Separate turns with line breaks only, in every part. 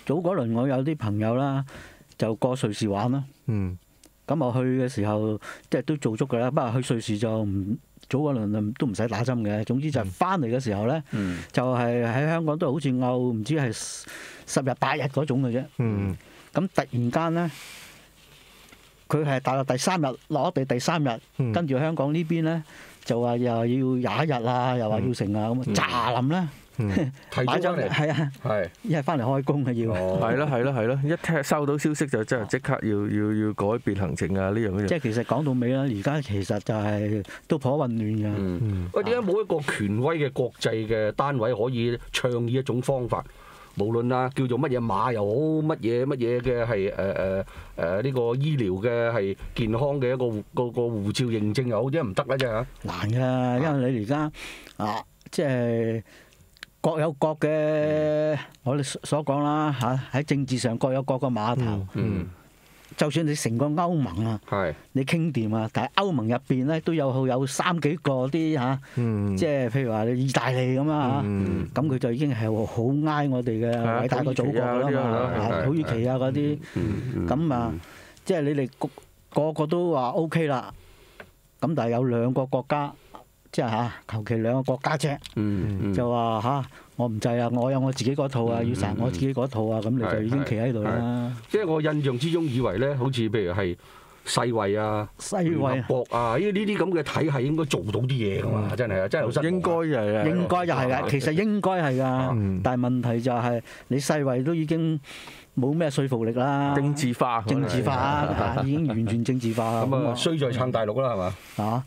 早嗰輪我有啲朋友啦，就過瑞士玩啦。咁我去嘅時候，即係都做足㗎啦。不過去瑞士就唔早嗰輪都唔使打針嘅。總之就係翻嚟嘅時候咧，就係喺香港都好似漚唔知係10日8日嗰種嘅啫。咁突然間咧，佢係大約第3日落地第3日，跟住香港呢邊咧就話又要21日啦，又話要成啊咁炸冧啦。
提早翻嚟
係啊，一係翻嚟開工嘅要。
係咯，一聽收到消息就真係即刻要改變行程啊！呢樣嘢。
即係其實講到尾啦，而家其實就係都頗混亂㗎。
喂，點解冇一個權威嘅國際嘅單位可以倡議一種方法？無論叫做乜嘢碼又好，乜嘢嘅係呢個醫療嘅係健康嘅一個護照認證又好，點解唔得咧？真係
難㗎，因為你而家即係各有各嘅，我哋所講啦嚇，喺政治上各有各個碼頭。就算你成個歐盟啊，你傾掂啊，但係歐盟入邊咧都有3幾個啲嚇，即係譬如話你意大利咁啊嚇，咁佢就已經係好挨我哋嘅偉大個祖國㗎啦嘛，土耳其啊嗰啲，咁啊，即係你哋個個都話 OK 啦，咁但係有2個國家，即係嚇求其2個國家啫，就話嚇。我唔制啊！我有我自己嗰套啊，要實我自己嗰套啊，咁你就已經企喺度啦。
即係我印象之中以為咧，好似譬如係世衛啊、聯合國啊，呢啲咁嘅體系應該做到啲嘢㗎嘛，真係啊，真係好失望。
應該係啊，
應該就係㗎，其實應該係㗎，但係問題就係你世衛都已經冇咩說服力啦，
政治化
已經完全政治化。
咁啊，衰在撐大陸啦，係嘛？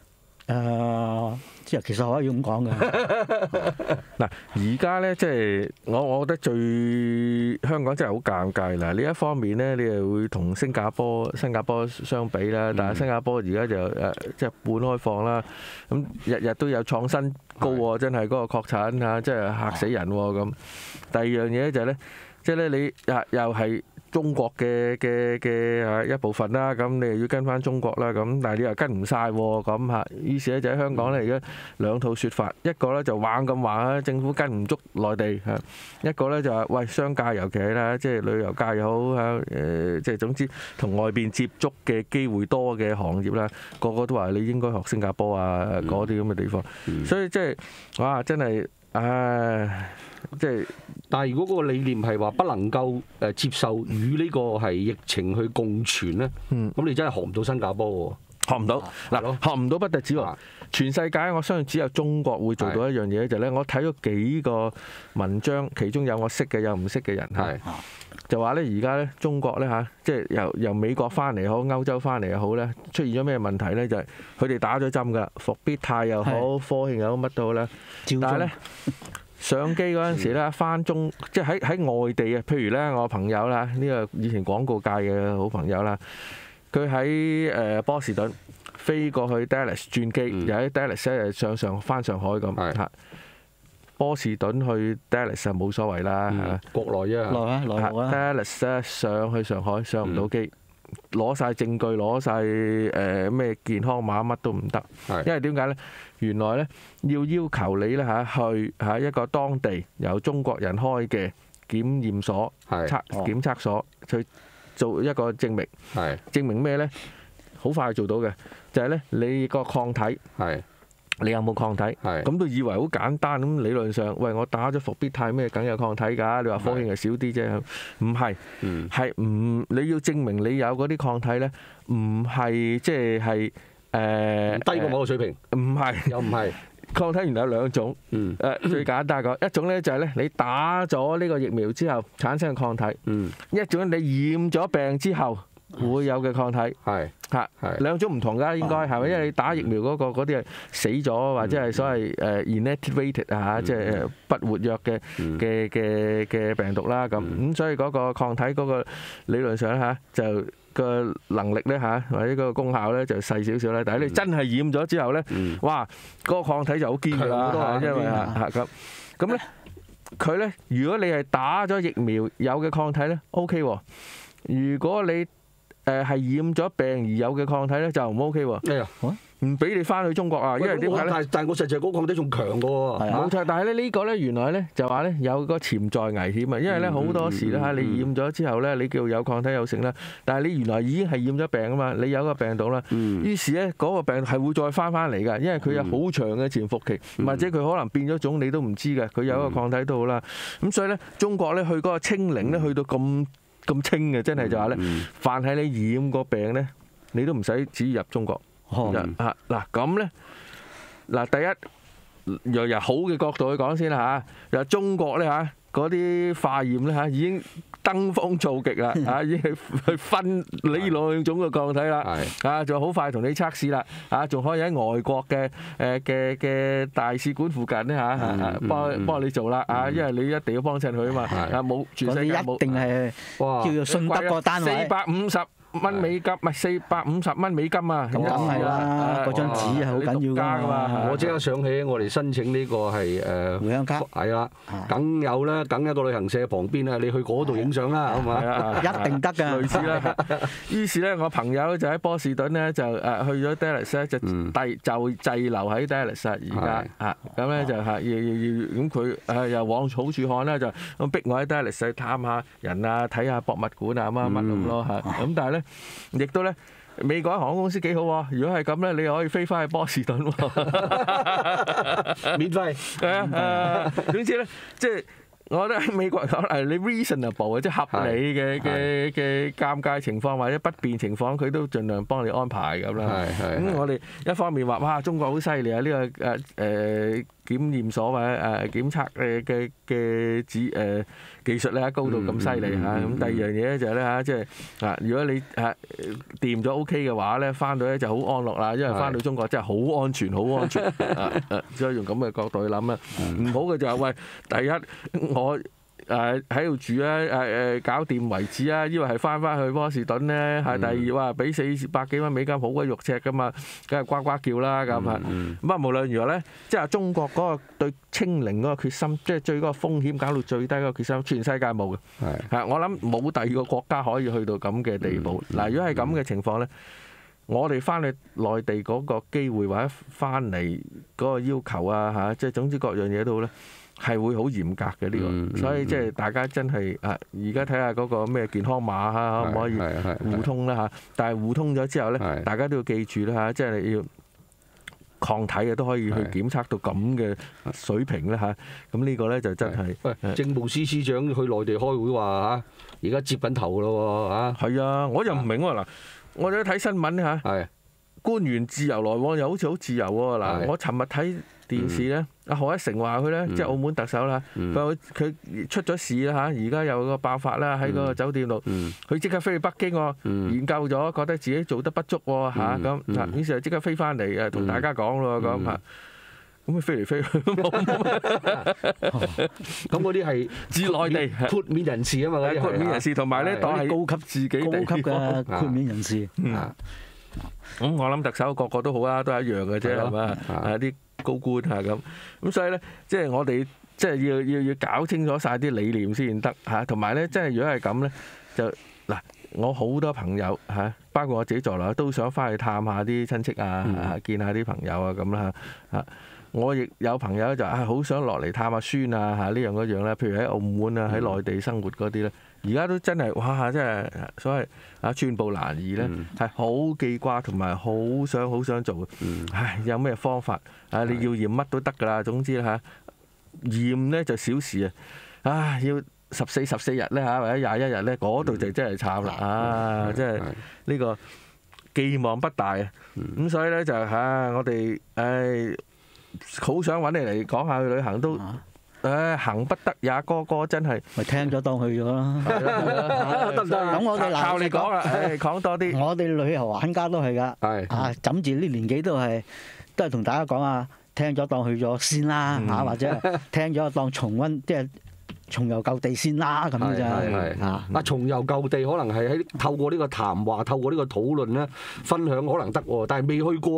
即係其實可以咁講嘅。
嗱，而家咧即係我覺得最香港真係好尷尬啦。呢一方面咧，你又會同新加坡相比啦，但係新加坡而家就即係半開放啦。咁日日都有創新高喎，真係嗰個確診嚇，真係嚇死人喎咁。第二樣嘢就係咧，即係咧你又係中國嘅一部分啦，咁你又要跟翻中國啦，咁但係你又跟唔晒喎，咁嚇，於是咧就喺香港咧而家2套説法，一個咧就橫咁話啦，政府跟唔足內地嚇，一個咧就話喂商界尤其係啦，即係旅遊界又好嚇，即係總之同外邊接觸嘅機會多嘅行業啦，個個都話你應該學新加坡啊嗰啲咁嘅地方，所以即係哇真係唉。即係，
但係如果嗰個理念係話不能夠接受與呢個係疫情去共存咧，咁你真係學唔到新加坡喎，
學唔到嗱，學唔到不特止喎，全世界我相信只有中國會做到一樣嘢就係咧，我睇咗幾個文章，其中有我識嘅，有唔識嘅人係，就話咧而家咧中國咧嚇，即係由美國翻嚟好，歐洲翻嚟又好咧，出現咗咩問題咧？就係佢哋打咗針㗎，復必泰又好，科興又好，乜都好啦，但係咧。上機嗰陣時咧，翻中即係喺外地啊，譬如咧我朋友啦，呢個以前廣告界嘅好朋友啦，佢喺波士頓飛過去 Dallas 轉機，又喺 Dallas 咧上翻上海咁嚇。波士頓去 Dallas 就冇所謂啦嚇，
國內啫，
內陸啊
Dallas 咧上去上海上唔到機，攞晒證據，攞晒咩健康碼乜都唔得，因為點解咧？原來咧要求你咧去一個當地由中國人開嘅檢驗所、檢測所去做一個證明。證明咩咧？好快做到嘅，就係咧你個抗體。你有冇抗體？咁都以為好簡單咁，理論上，喂，我打咗復必泰咩，梗有抗體㗎。你話科興係少啲啫，唔係，係唔你要證明你有嗰啲抗體咧，唔係即係
低過某個水平，
唔係，又唔係。抗體原來有2種，最簡單講，一種咧就係咧你打咗呢個疫苗之後產生嘅抗體，一種你染咗病之後會有嘅抗體，係2種唔同㗎，應該係咪？因為你打疫苗嗰啲係死咗或者係所謂inactivated 啊，即係不活躍嘅病毒啦，咁所以嗰個抗體嗰個理論上咧就個能力咧或者個功效咧就細少少啦。但係你真係染咗之後咧，哇，嗰個抗體就好堅㗎啦，因為咁咧佢咧，如果你係打咗疫苗有嘅抗體咧 OK 喎，如果你係染咗病而有嘅抗體咧就唔 OK 喎。 唔俾你翻去中國啊，因為點解咧？
但係我實際嗰個抗體仲強嘅喎。
冇錯，但係咧呢個咧原來咧就話咧有個潛在危險啊，因為咧好多時咧嚇你染咗之後咧，你叫有抗體有成啦，但係你原來已經係染咗病啊嘛，你有個病毒啦，於是咧嗰個病係會再翻嚟㗎，因為佢有好長嘅潛伏期，或者佢可能變咗種你都唔知嘅，佢有一個抗體都好啦。咁所以咧中國咧去嗰個清零咧去到咁清嘅，真係就話咧，凡係你染個病咧，你都唔使旨意入中國。嗱咁咧，嗱第一由好嘅角度去講先啦嚇，由中國咧嚇嗰啲化驗咧嚇已經登峰造極啦嚇，已經去分呢兩種嘅抗體啦，啊仲好快同你測試啦，啊仲可以喺外國嘅大使館附近咧嚇幫你做啦，啊因為你一定要幫襯佢啊嘛，啊冇全世界冇，
一定係叫做信得過單位
，450蚊美金，唔係450蚊美金啊！
咁梗係啦，嗰張紙係好緊要㗎嘛。
我即刻想起我哋申請呢個係
回鄉卡，
係啦，梗有啦，梗一個旅行社旁邊啊，你去嗰度影相啦，係嘛？
一定得㗎。
類似啦。於是咧，我朋友就喺波士頓咧就去咗 Dallas 咧，就滯留喺 Dallas 而家嚇，咁咧就係要咁佢又往好處看啦，就咁逼我喺 Dallas 去探下人啊，睇下博物館啊乜咁咯嚇，咁但係咧。亦都咧，美國航空公司幾好喎！如果係咁咧，你又可以飛翻去波士頓喎，
免費。
係啊，總之咧，即係我覺得喺美國講係你 reasonable 即係合理嘅尷尬情況或者不便情況，佢都盡量幫你安排咁啦。咁我哋一方面話哇，中國好犀利啊！呢個檢驗所或者檢測嘅技術咧高到咁犀利嚇，咁第二樣嘢咧就係咧嚇，即係啊，如果你掂咗 OK 嘅話咧，翻到咧就好安樂啦，因為翻到中國真係好安全，好安全所以用咁嘅角度去諗啦。唔好嘅就係喂，第一我喺度住啊搞掂為止啊，以為係翻去波士頓咧，係第二話俾400幾蚊美金好鬼肉赤噶嘛，梗係呱呱叫啦咁啊！咁啊無論如何咧，即係中國嗰個對清零嗰個決心，即係最嗰個風險搞到最低嗰個決心，全世界冇嘅。係我諗冇第二個國家可以去到咁嘅地步。嗱，如果係咁嘅情況咧，我哋翻去內地嗰個機會或者翻嚟嗰個要求啊嚇，即係總之各樣嘢都好咧。係會好嚴格嘅呢個，所以即係大家真係而家睇下嗰個咩健康碼嚇，可唔可以互通啦嚇？但係互通咗之後咧，大家都要記住啦嚇，即係要抗體嘅都可以去檢測到咁嘅水平咧嚇。咁呢個咧就真係。喂，
政務司司長去內地開會話嚇，而家接緊頭咯喎嚇。
係啊，我就唔明喎嗱，我哋睇新聞嚇，官員自由來往又好似好自由喎嗱，我尋日睇電視咧，阿賀一誠話佢咧，即係澳門特首啦，佢出咗事啦嚇，而家有個爆發啦喺嗰個酒店度，佢即刻飛去北京喎，研究咗，覺得自己做得不足喎嚇咁，於是就即刻飛翻嚟同大家講咯咁嚇，咁佢飛嚟飛去，
咁嗰啲係
自內地
豁免人士啊嘛，嗰啲
豁免人士同埋咧當係高級自己
高級嘅豁免人士。
咁我諗特首個個都好啦，都係一樣嘅啫，係嘛？啲高官係咁，所以咧，即係我哋即係要搞清楚晒啲理念先得嚇，同埋咧，即係如果係咁咧，就嗱，我好多朋友嚇，包括我自己在內都想翻去探下啲親戚啊，見下啲朋友啊咁啦嚇。我亦有朋友就好想落嚟探下孫啊嚇，呢樣嗰樣咧，譬如喺澳門啊，喺內地生活嗰啲咧。而家都真係哇！真係所謂寸步難移咧，係好記掛同埋好想做嘅。唉，有咩方法啊？你要驗乜都得㗎啦。總之嚇驗咧就小事啊！唉，要14日咧嚇，或者21日咧，嗰度就真係慘啦！啊，真係呢個寄望不大啊！咁所以咧就我哋好想揾你嚟講下去旅行都。行不得也，個真係
咪聽咗當去咗啦，
得唔得？
咁我哋
靠你講啦，講多啲。
我哋旅遊玩家都係㗎，枕住呢年紀都係同大家講啊，聽咗當去咗先啦嚇，或者聽咗當重溫，即係重遊舊地先啦咁樣啫嚇。
重遊舊地可能係透過呢個談話，透過呢個討論咧，分享可能得喎，但係未去過嘅，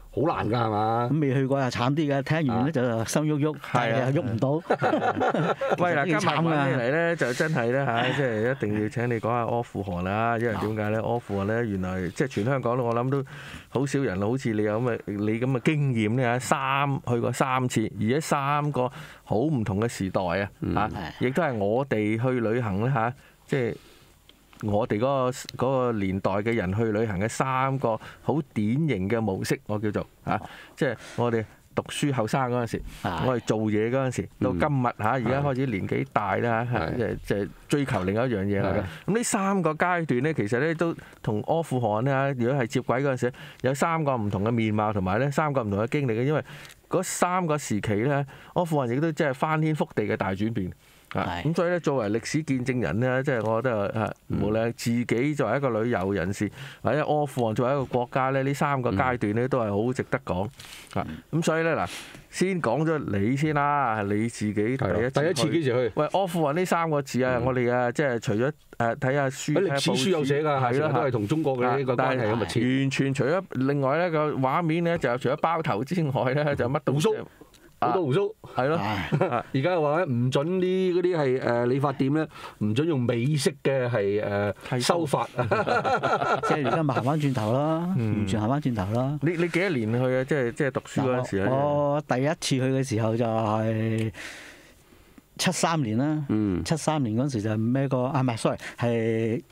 好難㗎係嘛？
咁未去過又慘啲嘅，聽完咧就心喐喐，但係又喐唔到。
喂嗱，今日
慘
揾你
㗎。
嚟咧就真係咧嚇，即係一定要請你講下阿富汗啦，因為點解咧？阿富汗咧原來即係全香港我諗都好少人好似你有咁嘅經驗咧嚇，去過3次，而且3個好唔同嘅時代啊嚇，亦都係我哋去旅行咧嚇，即係。我哋嗰個年代嘅人去旅行嘅3個好典型嘅模式，我叫做嚇，即係我哋讀書後生嗰陣時，我哋做嘢嗰陣時，到今日嚇，而家開始年紀大啦嚇，即係追求另一樣嘢嚟嘅。咁呢3個階段咧，其實咧都同阿富汗咧，如果係接軌嗰陣時，有3個唔同嘅面貌，同埋咧3個唔同嘅經歷嘅，因為嗰3個時期咧，阿富汗亦都即係翻天覆地嘅大轉變。咁所以咧，作為歷史見證人咧，即係我覺得無論自己作為一個旅遊人士，或者阿富汗作為一個國家咧，呢3個階段咧都係好值得講。咁所以咧嗱，先講咗你先啦，你自己第一
次幾時去？
喂，阿富汗呢3個字啊，我哋即係除咗睇下書，
喺歷史書有寫㗎，係啦，都係同中國嘅呢個關係咁密切。
完全除咗另外咧個畫面咧，就除咗包頭之外咧，就乜都
鬍鬚。好多鬍鬚，係咯。而家話咧唔準啲嗰啲係理髮店咧，唔準用美式嘅係修髮。
即係而家咪行翻轉頭啦，完全行翻轉頭啦。
你幾多年去啊？即係讀書嗰陣時啊？
我第一次去嘅時候就係73年啦。73年嗰陣時就孭個唔係 sorry 係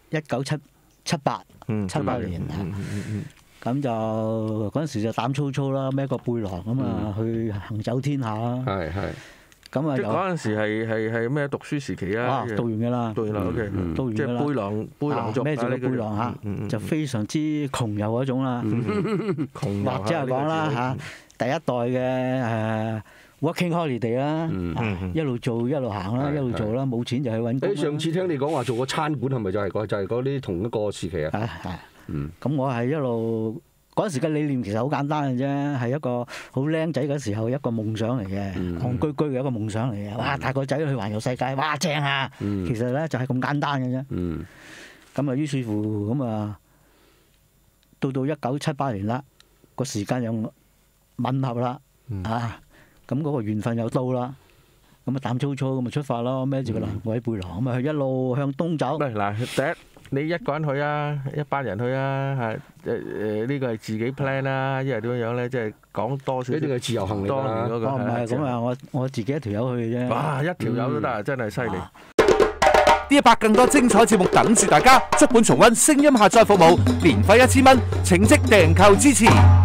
1978年。咁就嗰陣時就膽粗粗啦，孭個背囊咁啊去行走天下啦。係。咁啊，
即係嗰陣時係咩讀書時期啊？
讀完㗎啦。讀完啦
，OK。讀完即係背囊族
孭住個背囊嚇，就非常之窮遊嗰種啦。
窮遊
或者係講啦嚇，第一代嘅working holiday 啦，一路做一路行啦，一路做啦，冇錢就去揾工。
上次聽你講話做個餐館係咪就係嗰啲同一個時期啊？
係。咁我係一路嗰陣時嘅理念其實好簡單嘅啫，係一個好僆仔嗰時候一個夢想嚟嘅，戇居居嘅一個夢想嚟嘅。哇！帶個仔去環遊世界，哇正啊！其實咧就係咁簡單嘅啫。咁啊，於是乎咁啊，到1978年啦，個時間又吻合啦，咁嗰個緣分又到啦。咁啊膽粗粗咁啊出發咯，孭住個南鬼背囊咁啊一路向東走。
嗱，第一你一個人去啊，一班人去啊，係呢個係自己 plan 啦，因為點樣咧，即係講多少。呢啲係自由行嚟㗎。當年嗰個。
唔係咁啊，我自己一條友去嘅啫。
哇！一條友都得啊，真係犀利。
D100更多精彩節目等住大家，足本重溫聲音下載服務，年費1000蚊，請即訂購支持。